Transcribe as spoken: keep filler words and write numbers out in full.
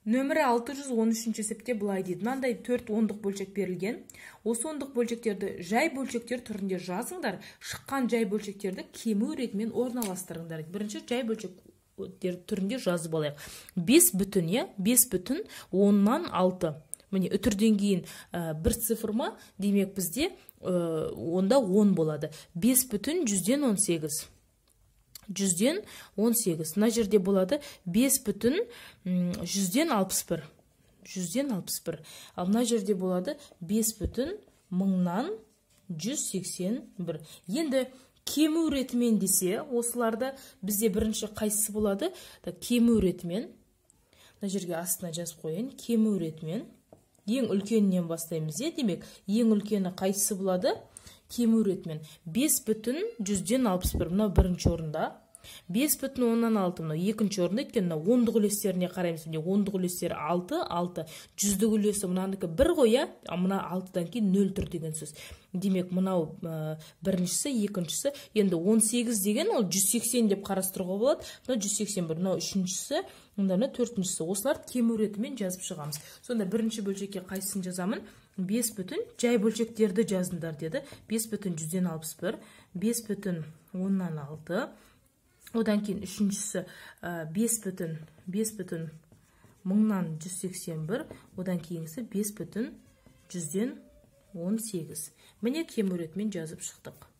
Нөмірі алты жүз он үшінші есепте былай дейді. Мынандай төрт ондық бөлшек берілген. Осы ондық бөлшектерді жай бөлшектер түрінде жазыңдар. Шыққан жай бөлшектерді кему ретімен орналастырыңдар. Бірінші жай бөлшектер түрінде жазып алайық. бес бүтін, е? бес бүтін оннан алты. Міне үтірден кейін бір цифр ма? Демек бізде онда он болады. бес бүтін жүзден он сегіз. жүзден он сегіз. Мына жерде болады бес бүтін жүзден алпыс бір. жүзден алпыс бір. Ал мына жерде болады бес бүтін мыңнан жүз сексен бір. Енді кему ретімен десе, осыларды бізде бірінші қайсысы болады? Кему ретімен. Мына жерге астына жазып қойын. Кему ретімен. Ең үлкенінен бастаймыз, е? Демек, ең үлкені қайсысы болады? Кему ретімен. бес бүтін жүзден алпыс бір. Мынау бірінші орында. бес бүтін оннан алты. Мынау екінші орында. Өйткені ондық үлестеріне қараймыз. Міне ондық үлестері алты, алты. Жүздік үлесі мынандікі бір қоя, мына алтыдан кейін нөл тұр деген сөз. Демек, мынау біріншісі, екіншісі. Енді он сегіз деген ол жүз сексен деп қарастыруға болады. Мынау жүз сексен бір. Мынау үшіншісі, мынау төртіншісі. Осылар кему ретімен жазып шығамыз. Сонда бірінші бөлшекке қайсысын жазамын? бес бүтін жай бөлшектерді жазыңдар деді. бес бүтін жүзден алпыс бір, бес бүтін оннан алты. Одан кейін үшіншісі бес бүтін, бес бүтін мыңнан жүз сексен бір. Одан кейінгісі бес бүтін жүзден он сегіз. Міне кему ретімен жазып шықтық.